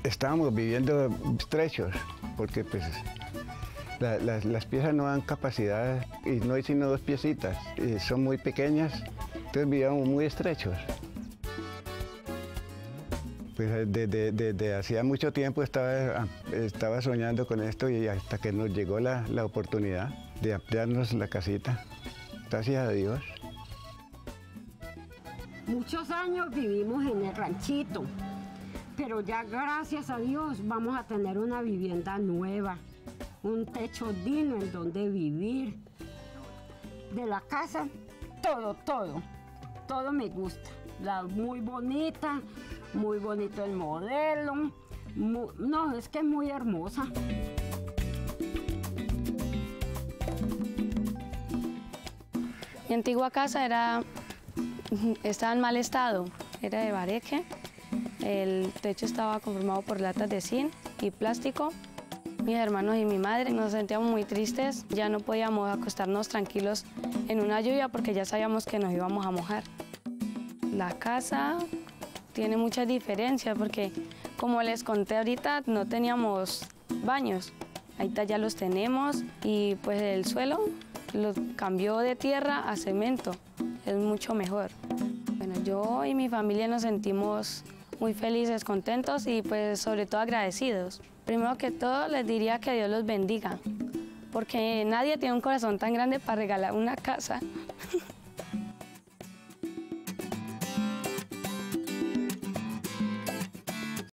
estábamos viviendo estrechos, porque pues las piezas no dan capacidad y no hay sino 2 piecitas, y son muy pequeñas, entonces vivíamos muy estrechos. Pues desde hacía mucho tiempo estaba soñando con esto y hasta que nos llegó la oportunidad de ampliarnos la casita. Gracias a Dios. Muchos años vivimos en el ranchito, pero ya gracias a Dios vamos a tener una vivienda nueva, un techo digno en donde vivir. De la casa, todo me gusta. Muy bonita, muy bonito el modelo. No, es que es muy hermosa. Mi antigua casa estaba en mal estado, era de bareque. El techo estaba conformado por latas de zinc y plástico. Mis hermanos y mi madre nos sentíamos muy tristes, ya no podíamos acostarnos tranquilos en una lluvia porque ya sabíamos que nos íbamos a mojar. La casa tiene muchas diferencias porque, como les conté ahorita, no teníamos baños. Ahorita ya los tenemos y pues el suelo lo cambió de tierra a cemento, es mucho mejor. Bueno, yo y mi familia nos sentimos muy felices, contentos y pues sobre todo agradecidos. Primero que todo les diría que Dios los bendiga, porque nadie tiene un corazón tan grande para regalar una casa.